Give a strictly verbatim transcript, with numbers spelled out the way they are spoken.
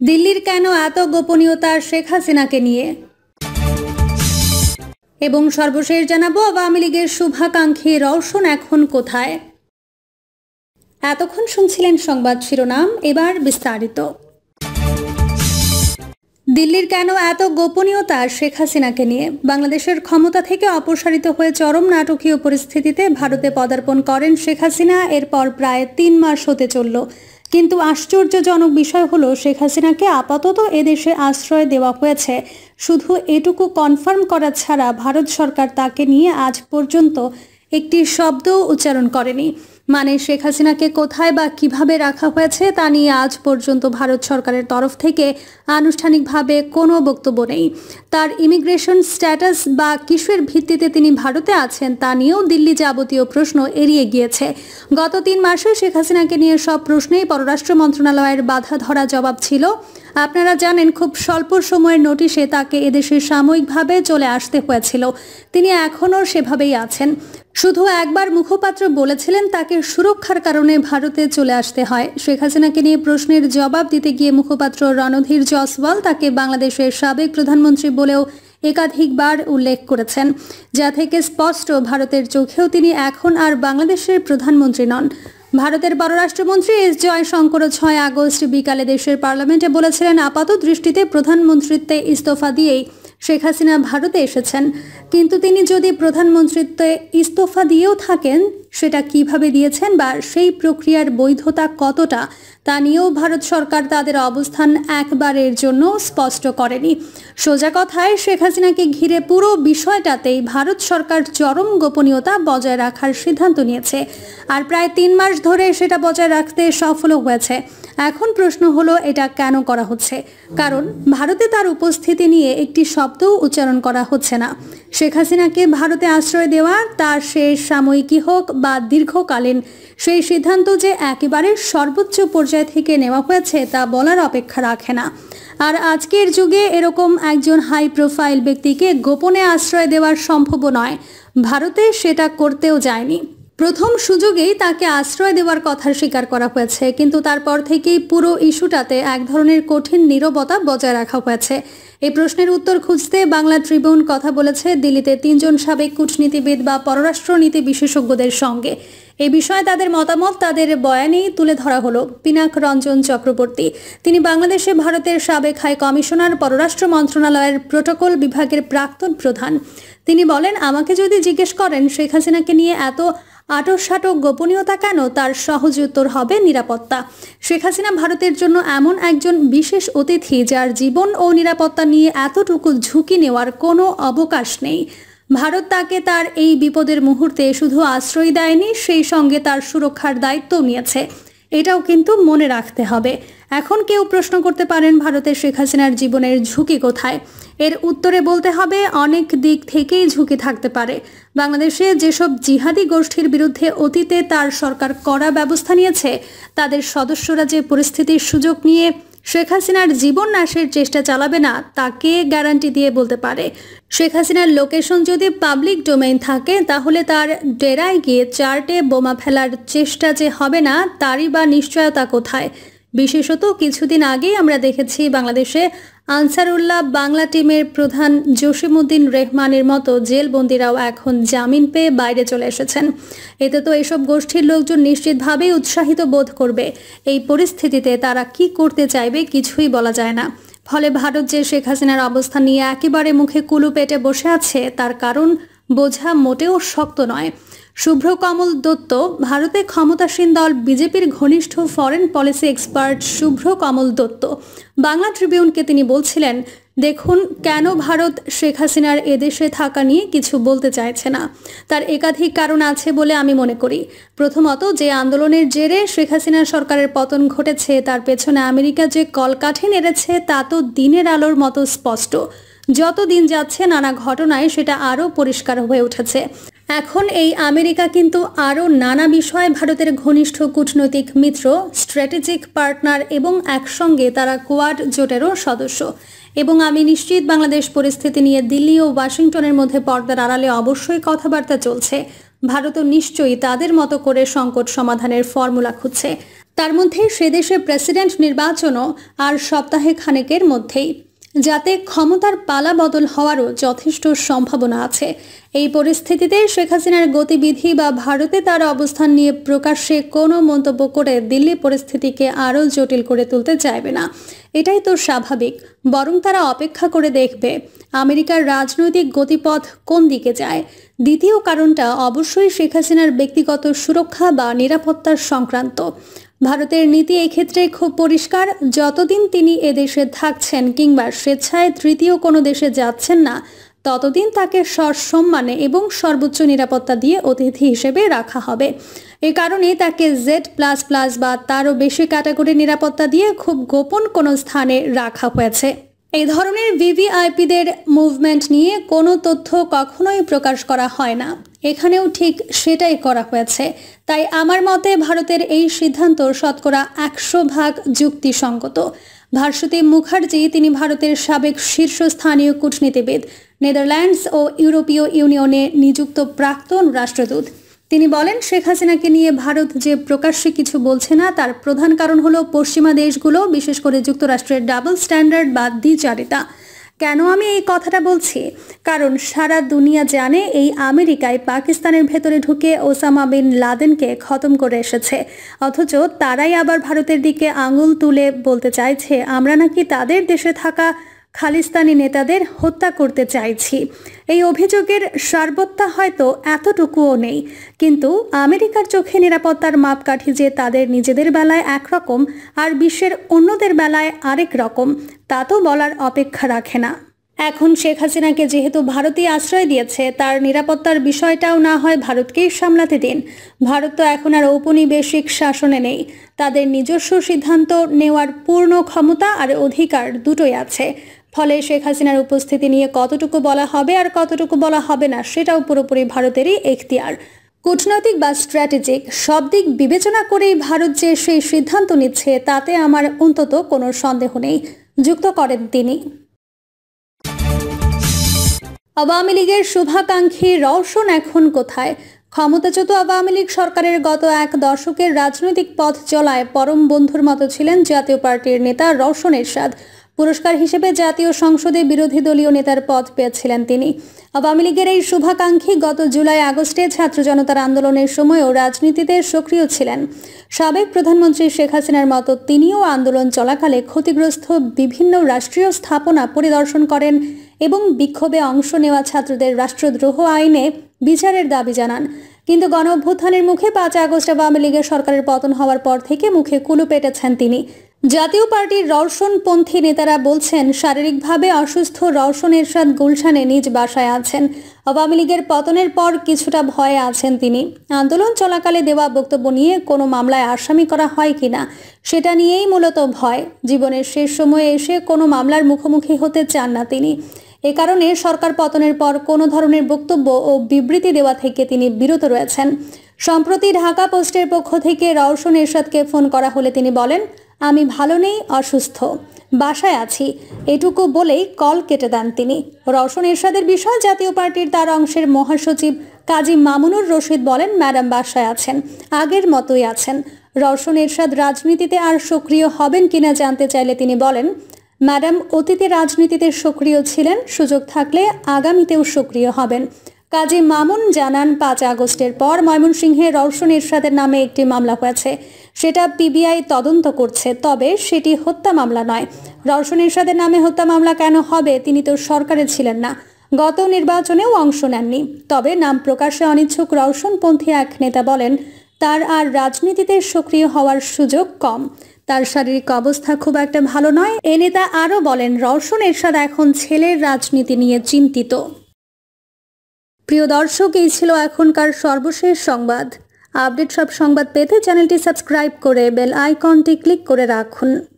দিল্লির কেন এত গোপনীয়তা শেখ হাসিনাকে নিয়ে, এবং সর্বশেষ জানাবো আওয়ামী লীগের শুভাকাঙ্ক্ষী রওশন এখন কোথায়। এতক্ষণ শুনছিলেন সংবাদ শিরোনাম, এবার বিস্তারিত। দিল্লির কেন এত গোপনীয়তা শেখ হাসিনাকে নিয়ে। বাংলাদেশের ক্ষমতা থেকে অপসারিত হয়ে চরম নাটকীয় পরিস্থিতিতে ভারতে পদার্পণ করেন শেখ হাসিনা। এরপর প্রায় তিন মাস হতে চলল, কিন্তু আশ্চর্যজনক বিষয় হলো শেখ হাসিনাকে আপাতত এদেশে আশ্রয় দেওয়া হয়েছে। শুধু এটুকু কনফার্ম করা ছাড়া ভারত সরকার তাকে নিয়ে আজ পর্যন্ত একটি শব্দও উচ্চারণ করেনি। মানে শেখ হাসিনাকে কোথায় বা কিভাবে রাখা হয়েছে তা নিয়ে আজ পর্যন্ত ভারত সরকারের তরফ থেকে আনুষ্ঠানিকভাবে কোনো বক্তব্য নেই। তার ইমিগ্রেশন স্ট্যাটাস বা কিসের ভিত্তিতে তিনি ভারতে আছেন তা নিয়েও দিল্লি যাবতীয় প্রশ্ন এড়িয়ে গিয়েছে। গত তিন মাসে শেখ হাসিনাকে নিয়ে সব প্রশ্নেই পররাষ্ট্র মন্ত্রণালয়ের বাধা ধরা জবাব ছিল। আপনারা জানেন, খুব স্বল্প সময়ের নোটিশে তাকে এদেশে সাময়িকভাবে চলে আসতে হয়েছিল। তিনি এখনও সেভাবেই আছেন। শুধু একবার মুখপাত্র বলেছিলেন তাকে সুরক্ষার কারণে ভারতে চলে আসতে হয়। শেখ হাসিনাকে নিয়ে প্রশ্নের জবাব দিতে গিয়ে মুখপাত্র রণধীর জয়সওয়াল তাকে বাংলাদেশের সাবেক প্রধানমন্ত্রী বলেও একাধিকবার উল্লেখ করেছেন, যা থেকে স্পষ্ট ভারতের চোখেও তিনি এখন আর বাংলাদেশের প্রধানমন্ত্রী নন। ভারতের পররাষ্ট্রমন্ত্রী এস জয়শঙ্কর ছয় আগস্ট বিকালে দেশের পার্লামেন্টে বলেছিলেন, আপাত দৃষ্টিতে প্রধানমন্ত্রীত্বে ইস্তফা দিয়েই শেখ হাসিনা ভারতে এসেছেন, কিন্তু তিনি যদি প্রধানমন্ত্রীত্বে ইস্তফা দিয়েও থাকেন সেটা কিভাবে দিয়েছেন বা সেই প্রক্রিয়ার বৈধতা কতটা তা নিয়েও ভারত সরকার তাদের অবস্থান একবারের জন্য স্পষ্ট করেনি। সোজা কথায় শেখ হাসিনাকে ঘিরে পুরো বিষয়টাতেই ভারত সরকার চরম গোপনীয়তা বজায় রাখার সিদ্ধান্ত নিয়েছে, আর প্রায় তিন মাস ধরে সেটা বজায় রাখতে সফলও হয়েছে। এখন প্রশ্ন হলো এটা কেন করা হচ্ছে? কারণ ভারতে তার উপস্থিতি নিয়ে একটি শব্দও উচ্চারণ করা হচ্ছে না। শেখ হাসিনাকে ভারতে আশ্রয় দেওয়া তার শেষ সাময়িকী হোক বা দীর্ঘকালীন, সেই সিদ্ধান্ত যে একেবারে সর্বোচ্চ পর্যায় থেকে নেওয়া হয়েছে তা বলার অপেক্ষা রাখে না। আর আজকের যুগে এরকম একজন হাই প্রোফাইল ব্যক্তিকে গোপনে আশ্রয় দেওয়ার সম্ভব নয়। ভারতে সেটা করতেও যায়নি। প্রথম সুযোগেই তাকে আশ্রয় দেওয়ার কথা স্বীকার করা হয়েছে, কিন্তু তারপর থেকেই পুরো ইস্যুটাতে এক ধরনের কঠিন নীরবতা বজায় রাখা হয়েছে। এই প্রশ্নের উত্তর খুঁজতে বাংলা ট্রিবিউন কথা বলেছে দিল্লিতে তিনজন সাবেক কূটনীতিবিদ বা পররাষ্ট্রনীতি বিশেষজ্ঞদের সঙ্গে। এ বিষয়ে তাদের মতামত তাদের বয়ানেই তুলে ধরা হলো। পিনাক রঞ্জন চক্রবর্তী, তিনি বাংলাদেশে ভারতের সাবেক হাই কমিশনার, পররাষ্ট্র মন্ত্রণালয়ের প্রোটোকল বিভাগের প্রাক্তন প্রধান। তিনি বলেন, আমাকে যদি জিজ্ঞেস করেন শেখ হাসিনাকে নিয়ে এত আটসাটক গোপনীয়তা কেন, তার সহজ উত্তর হবে নিরাপত্তা। শেখ হাসিনা ভারতের জন্য এমন একজন বিশেষ অতিথি যার জীবন ও নিরাপত্তা নিয়ে এতটুকু ঝুঁকি নেওয়ার কোনো অবকাশ নেই। ভারত তাকে তার এই বিপদের মুহূর্তে শুধু আশ্রয় দেয়নি, সেই সঙ্গে তার সুরক্ষার দায়িত্বও নিয়েছে। এটাও কিন্তু মনে রাখতে হবে। এখন কেউ প্রশ্ন করতে পারেন, ভারতের শেখ হাসিনার জীবনের ঝুঁকি কোথায়? এর উত্তরে বলতে হবে, অনেক দিক থেকেই ঝুঁকি থাকতে পারে। বাংলাদেশে যেসব জিহাদি গোষ্ঠীর বিরুদ্ধে অতীতে তার সরকার কড়া ব্যবস্থা নিয়েছে, তাদের সদস্যরা যে পরিস্থিতির সুযোগ নিয়ে শেখ হাসিনার জীবন নাশের চেষ্টা চালাবে না, তাকে গ্যারান্টি দিয়ে বলতে পারে। শেখ হাসিনার লোকেশন যদি পাবলিক ডোমেইন থাকে, তাহলে তার ডেরায় গিয়ে চার্টে বোমা ফেলার চেষ্টা যে হবে না, তারই বা নিশ্চয়তা কোথায়? বিশেষত কিছুদিন আগেই আমরা দেখেছি বাংলাদেশে আনসারুল্লাহ বাংলা টিমের প্রধান জসিমউদ্দিন রেহমানের মতো জেলবন্দিরাও এখন জামিন পেয়ে বাইরে চলে এসেছেন। এতে তো এসব গোষ্ঠীর লোকজন নিশ্চিতভাবেই উৎসাহিত বোধ করবে। এই পরিস্থিতিতে তারা কি করতে চাইবে কিছুই বলা যায় না। ফলে ভারত যে শেখ হাসিনার অবস্থান নিয়ে একেবারে মুখে কুলু পেটে বসে আছে, তার কারণ বোঝা মোটেও শক্ত নয়। শুভ্র কমল দত্ত, ভারতে ক্ষমতাসীন দল বিজেপির ঘনিষ্ঠ foreign policy expert Shubhra Kamal Dutta Bangla ট্রিবিউনকে তিনি বলছিলেন, দেখুন কেন ভারত শেখ হাসিনার এদেশে থাকা নিয়ে কিছু বলতে চাইছে না। তার একাধিক কারণ আছে বলে আমি মনে করি। প্রথমত, যে আন্দোলনের জেরে শেখ হাসিনা সরকারের পতন ঘটেছে, তার পেছনে আমেরিকা যে কলকাঠি নেড়েছে তা তো দিনের আলোর মতো স্পষ্ট। যত দিন যাচ্ছে নানা ঘটনায় সেটা আরও পরিষ্কার হয়ে উঠেছে। এখন এই আমেরিকা কিন্তু আরও নানা বিষয়ে ভারতের ঘনিষ্ঠ কূটনৈতিক মিত্র, স্ট্র্যাটেজিক পার্টনার এবং একসঙ্গে তারা কোয়াড জোটেরও সদস্য। এবং আমি নিশ্চিত বাংলাদেশ পরিস্থিতি নিয়ে দিল্লি ও ওয়াশিংটনের মধ্যে পর্দার আড়ালে অবশ্যই কথাবার্তা চলছে। ভারতও নিশ্চয়ই তাদের মতো করে সংকট সমাধানের ফর্মুলা খুঁজছে। তার মধ্যে সে দেশে প্রেসিডেন্ট নির্বাচনও আর সপ্তাহে খানেকের মধ্যেই, যাতে ক্ষমতার পালা বদল হওয়ারও যথেষ্ট সম্ভাবনা আছে। এই পরিস্থিতিতে শেখ হাসিনার গতিবিধি বা ভারতে তার অবস্থান নিয়ে প্রকাশ্যে কোনো মন্তব্য করে দিল্লি পরিস্থিতিকে আরও জটিল করে তুলতে চাইবে না। এটাই তো স্বাভাবিক। বরং তারা অপেক্ষা করে দেখবে আমেরিকার রাজনৈতিক গতিপথ কোন দিকে যায়। দ্বিতীয় কারণটা অবশ্যই শেখ হাসিনার ব্যক্তিগত সুরক্ষা বা নিরাপত্তার সংক্রান্ত। ভারতের নীতি এক্ষেত্রে খুব পরিষ্কার। যতদিন তিনি এদেশে থাকছেন কিংবা স্বেচ্ছায় তৃতীয় কোনো দেশে যাচ্ছেন না, ততদিন তাকে সসম্মানে এবং সর্বোচ্চ নিরাপত্তা দিয়ে অতিথি হিসেবে রাখা হবে। এ কারণে তাকে জেড প্লাস প্লাস বা তারও বেশি ক্যাটাগরির নিরাপত্তা দিয়ে খুব গোপন কোনো স্থানে রাখা হয়েছে। এই ধরনের ভিভিআইপিদের মুভমেন্ট নিয়ে কোনো তথ্য কখনোই প্রকাশ করা হয় না। এখানেও ঠিক সেটাই করা হয়েছে। তাই আমার মতে ভারতের এই সিদ্ধান্ত শতকরা একশো ভাগ যুক্তিসঙ্গত। ভাস্বতী মুখার্জি, তিনি ভারতের সাবেক শীর্ষস্থানীয় কূটনীতিবিদ, নেদারল্যান্ডস ও ইউরোপীয় ইউনিয়নে নিযুক্ত প্রাক্তন রাষ্ট্রদূত। তিনি বলেন, শেখ হাসিনাকে নিয়ে ভারত যে প্রকাশ্যে কিছু বলছে না, তার প্রধান কারণ হলো পশ্চিমা দেশগুলো, বিশেষ করে যুক্তরাষ্ট্রের ডাবল স্ট্যান্ডার্ড বা দ্বিচারিতা। কেন আমি এই কথাটা বলছি? কারণ সারা দুনিয়া জানে এই আমেরিকায় পাকিস্তানের ভেতরে ঢুকে ওসামা বিন লাদেনকে খতম করে এসেছে, অথচ তারাই আবার ভারতের দিকে আঙুল তুলে বলতে চাইছে আমরা নাকি তাদের দেশে থাকা খালিস্তানি নেতাদের হত্যা করতে চাইছি। এই অভিযোগের সারবত্তা হয়তো এতটুকুও নেই, কিন্তু আমেরিকার চোখে নিরাপত্তার মাপকাঠি যে তাদের নিজেদের বেলায় একরকম আর বিশ্বের অন্যদের বেলায় আরেক রকম, তা তো বলার অপেক্ষা রাখে না। এখন শেখ হাসিনাকে যেহেতু ভারতই আশ্রয় দিয়েছে, তার নিরাপত্তার বিষয়টাও না হয় ভারতকেই সামলাতে দিন। ভারত তো এখন আর ঔপনিবেশিক শাসনে নেই। তাদের নিজস্ব সিদ্ধান্ত নেওয়ার পূর্ণ ক্ষমতা আর অধিকার দুটোই আছে। ফলে শেখ হাসিনার উপস্থিতি নিয়ে কতটুকু বলা হবে আর কতটুকু বলা হবে না, সেটাও পুরোপুরি ভারতেরই এখতিয়ার। কূটনৈতিক বা স্ট্র্যাটেজিক সব দিক বিবেচনা করেই ভারত যে সেই সিদ্ধান্ত নিচ্ছে, তাতে আমার অন্তত কোনো সন্দেহ নেই, যুক্ত করেন তিনি। আওয়ামী লীগের শুভাকাঙ্ক্ষী রওশন এখন কোথায়? ক্ষমতাচ্যুত আওয়ামী লীগ সরকারের গত এক দশকের রাজনৈতিক পথ চলায় পরম বন্ধুর মতো ছিলেন জাতীয় পার্টির নেতা রওশন এরশাদ। পুরস্কার হিসেবে জাতীয় সংসদে বিরোধী দলীয় নেতার পদ পেয়েছিলেন তিনি। আওয়ামী লীগের এই শুভাকাঙ্ক্ষী গত জুলাই আগস্টে ছাত্র জনতার আন্দোলনের সময়ও রাজনীতিতে সক্রিয় ছিলেন। সাবেক প্রধানমন্ত্রী শেখ হাসিনার মতো তিনিও আন্দোলন চলাকালে ক্ষতিগ্রস্ত বিভিন্ন রাষ্ট্রীয় স্থাপনা পরিদর্শন করেন এবং বিক্ষোভে অংশ নেওয়া ছাত্রদের রাষ্ট্রদ্রোহ আইনে বিচারের দাবি জানান। কিন্তু গণ অভ্যুত্থানের মুখে পাঁচ আগস্ট আওয়ামী লীগের সরকারের পতন হওয়ার পর থেকে মুখে কুলু পেটেছেন তিনি। জাতীয় পার্টির রওশনপন্থী নেতারা বলছেন, শারীরিকভাবে অসুস্থ রওশন এরশাদ গুলশানে নিজ বাসায় আছেন। আওয়ামী লীগের পতনের পর কিছুটা ভয়ে আছেন তিনি। আন্দোলন চলাকালে দেওয়া বক্তব্য নিয়ে কোনো মামলায় আসামি করা হয় কিনা, সেটা নিয়েই মূলত ভয়। জীবনের শেষ সময়ে এসে কোনো মামলার মুখোমুখি হতে চান না তিনি। এ কারণে সরকার পতনের পর কোনো ধরনের বক্তব্য ও বিবৃতি দেওয়া থেকে তিনি বিরত রয়েছেন। সম্প্রতি ঢাকা পোস্টের পক্ষ থেকে রওশন এরশাদকে ফোন করা হলে তিনি বলেন, আমি ভালো নেই, অসুস্থ, বাসায় আছি, এটুকু বলেই কল কেটে দেন তিনি। রওশন এরশাদের বিষয় জাতীয় পার্টির তার অংশের মহাসচিব কাজী মামুনুর রশিদ বলেন, ম্যাডাম বাসায় আছেন, আগের মতোই আছেন। রওশন এরশাদ রাজনীতিতে আর সক্রিয় হবেন কিনা জানতে চাইলে তিনি বলেন, ম্যাডাম অতীতে রাজনীতিতে সক্রিয় ছিলেন, সুযোগ থাকলে আগামীতেও সক্রিয় হবেন। কাজী মামুন জানান, পাঁচ আগস্টের পর ময়মনসিংহে রওশন এরশাদের নামে একটি মামলা হয়েছে, সেটা পিবিআই তদন্ত করছে, তবে সেটি হত্যা মামলা নয়। রওশন এরশাদের নামে হত্যা মামলা কেন হবে? তিনি তো সরকারে ছিলেন না, গত নির্বাচনেও অংশ নেননি। তবে নাম প্রকাশে অনিচ্ছুক রওশনপন্থী এক নেতা বলেন, তার আর রাজনীতিতে সক্রিয় হওয়ার সুযোগ কম, তার শারীরিক অবস্থা খুব একটা ভালো নয়। এ নেতা আরও বলেন, রওশন এরশাদ এখন ছেলের রাজনীতি নিয়ে চিন্তিত। প্রিয় দর্শক, এই ছিল এখনকার সর্বশেষ সংবাদ। আপডেট সব সংবাদ পেতে চ্যানেলটি সাবস্ক্রাইব করে বেল আইকনটি ক্লিক করে রাখুন।